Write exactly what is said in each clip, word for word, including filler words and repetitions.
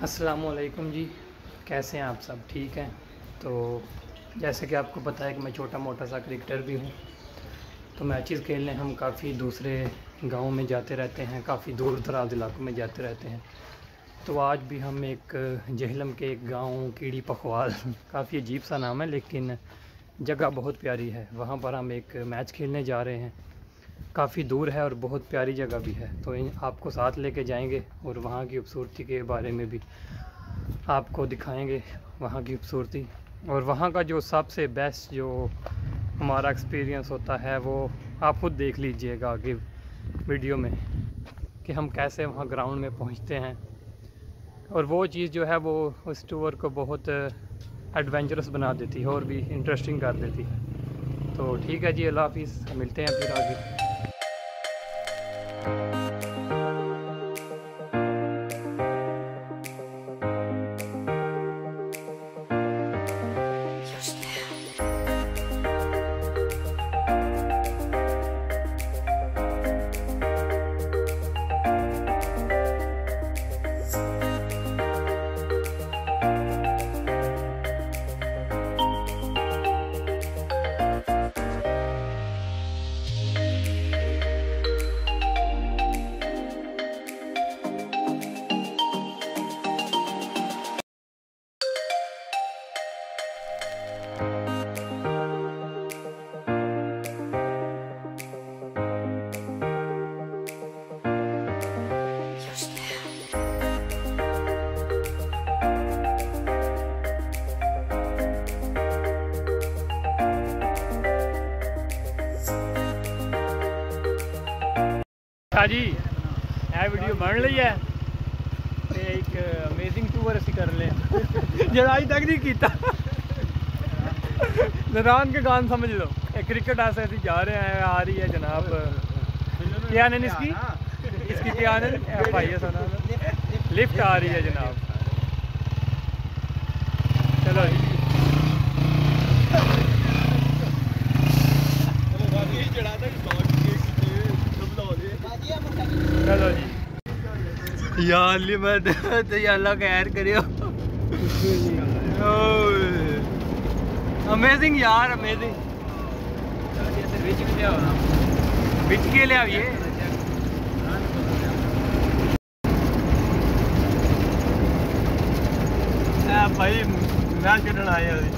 अस्सलामुअलैकुम जी, कैसे हैं आप सब? ठीक हैं। तो जैसे कि आपको पता है कि मैं छोटा मोटा सा क्रिकेटर भी हूँ, तो मैचेस खेलने हम काफ़ी दूसरे गाँव में जाते रहते हैं, काफ़ी दूर दराज इलाकों में जाते रहते हैं। तो आज भी हम एक जहलम के एक गाँव कीड़ी पखवाल काफ़ी अजीब सा नाम है लेकिन जगह बहुत प्यारी है, वहाँ पर हम एक मैच खेलने जा रहे हैं। काफ़ी दूर है और बहुत प्यारी जगह भी है, तो आपको साथ लेके जाएंगे और वहाँ की खूबसूरती के बारे में भी आपको दिखाएंगे, वहाँ की खूबसूरती। और वहाँ का जो सबसे बेस्ट जो हमारा एक्सपीरियंस होता है वो आप खुद देख लीजिएगा आगे वीडियो में कि हम कैसे वहाँ ग्राउंड में पहुँचते हैं। और वो चीज़ जो है वो उस टूर को बहुत एडवेंचरस बना देती है और भी इंटरेस्टिंग कर देती है। तो ठीक है जी, अल्लाह हाफिज़, मिलते हैं फिर आगे। हाँ जी, यह वीडियो बन रही है ते एक अमेजिंग टूर असी कर ले जो अज तक नहीं किया। नरान के गान समझ लो, एक क्रिकेट ऐसे ऐसे जा रहे हैं। आ रही है जनाब, क्या है इसकी इसकी क्या है भाई है सुना, लिफ्ट आ रही है जनाब। चलो जी, चलो जी यार लिमत तो अल्लाह खैर करियो। अमेजिंग यार, अमेजिंग। बिच के ले आइए भाई, मैच खेलने आए हैं।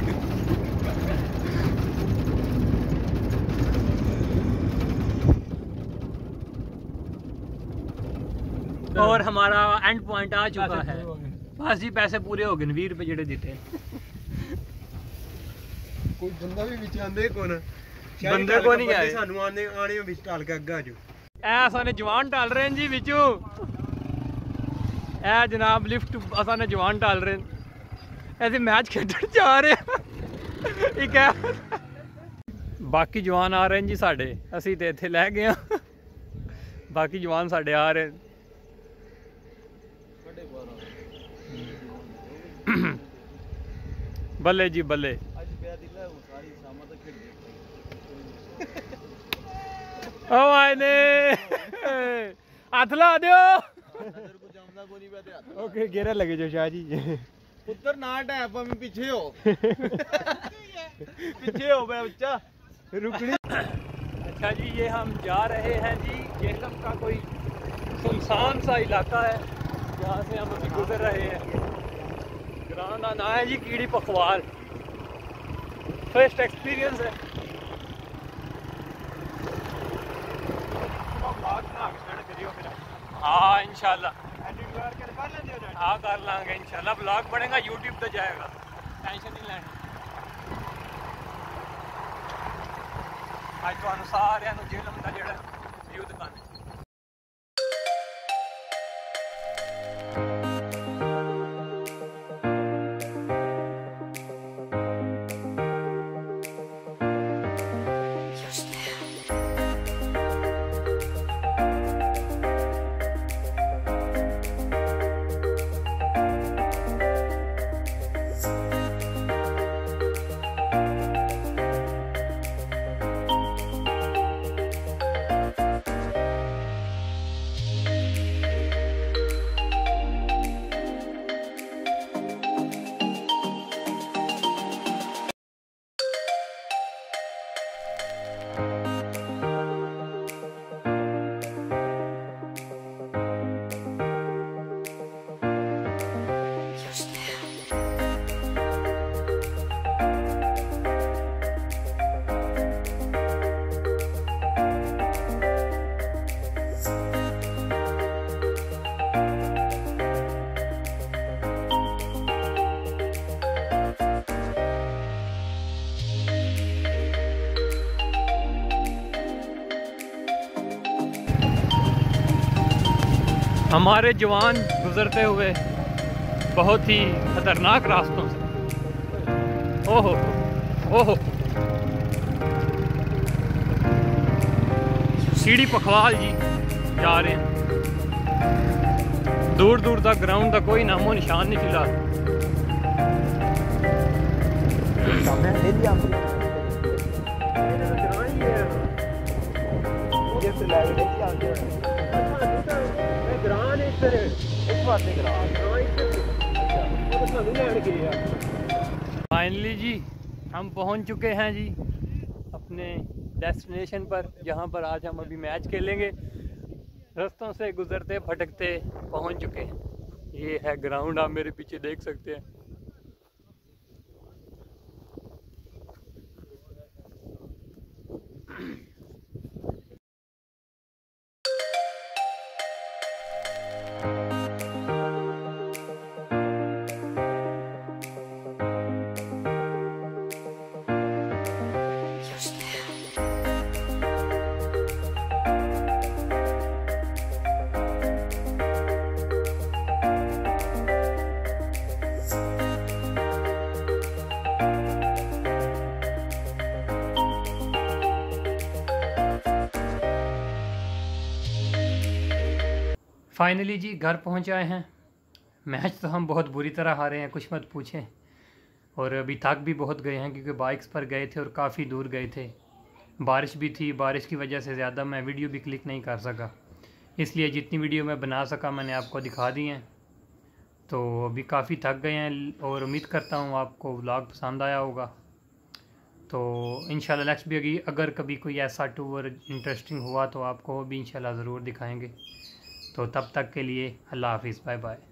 और हमारा एंड पॉइंट आ चुका है। बस जी, पैसे पूरे हो गए, बीस रुपए जेडे दिते। कोई बंदा भी विच आंदे कोन बंदे को नहीं आए, सानू आने आने विच टाल के अग्गा जो ए साने जवान टाल रहे हैं जी विचों। ए जनाब लिफ्ट असाने जवान टाल रहे हैं, ऐसे मैच खेलने जा रहे हैं। एक है बाकी जवान आ रहे हैं जी साडे, असी ते इत्थे लै गए हां, बाकी जवान साडे आ रहे हैं। बल्ले जी बल्ले। ओ आए ने हाथ ला दियो। ओके गेरा लगे जो शाह जी पुत्र ना टैप में पीछे हो पीछे हो बच्चा रुकनी। अच्छा जी, ये हम जा रहे हैं जी जहलम का कोई सुनसान सा इलाका है जहाँ से हम अभी गुजर रहे हैं। ग्रां का नाम है जी कीड़ी पखवाल। फर्स्ट एक्सपीरियंस है। हाँ इंशाल्लाह, हाँ कर लांगे इंशाल्लाह। ब्लॉग बनेगा, यूट्यूब पे जाएगा, टेंशन नहीं लेनी। आज तो सारे जहलम का जो व्यू दिखाने। हमारे जवान गुजरते हुए बहुत ही खतरनाक रास्तों से। ओहो ओहो, सीढ़ी पखवाल जी जा रहे हैं। दूर दूर तक ग्राउंड का कोई नामो निशान नहीं फिलहाल। फाइनली जी हम पहुंच चुके हैं जी अपने डेस्टिनेशन पर, जहां पर आज हम अभी मैच खेलेंगे। रास्तों से गुजरते भटकते पहुंच चुके हैं। ये है ग्राउंड, आप मेरे पीछे देख सकते हैं। फाइनली जी घर पहुंच आए हैं। मैच तो हम बहुत बुरी तरह हारे हैं, कुछ मत पूछें। और अभी थक भी बहुत गए हैं क्योंकि बाइक्स पर गए थे और काफ़ी दूर गए थे। बारिश भी थी, बारिश की वजह से ज़्यादा मैं वीडियो भी क्लिक नहीं कर सका, इसलिए जितनी वीडियो मैं बना सका मैंने आपको दिखा दी हैं। तो अभी काफ़ी थक गए हैं और उम्मीद करता हूँ आपको व्लॉग पसंद आया होगा। तो इंशाल्लाह नेक्स्ट भी अगी अगर कभी कोई ऐसा टूर इंटरेस्टिंग हुआ तो आपको भी इंशाल्लाह ज़रूर दिखाएंगे। तो तब तक के लिए अल्लाह हाफिज़, बाय बाय।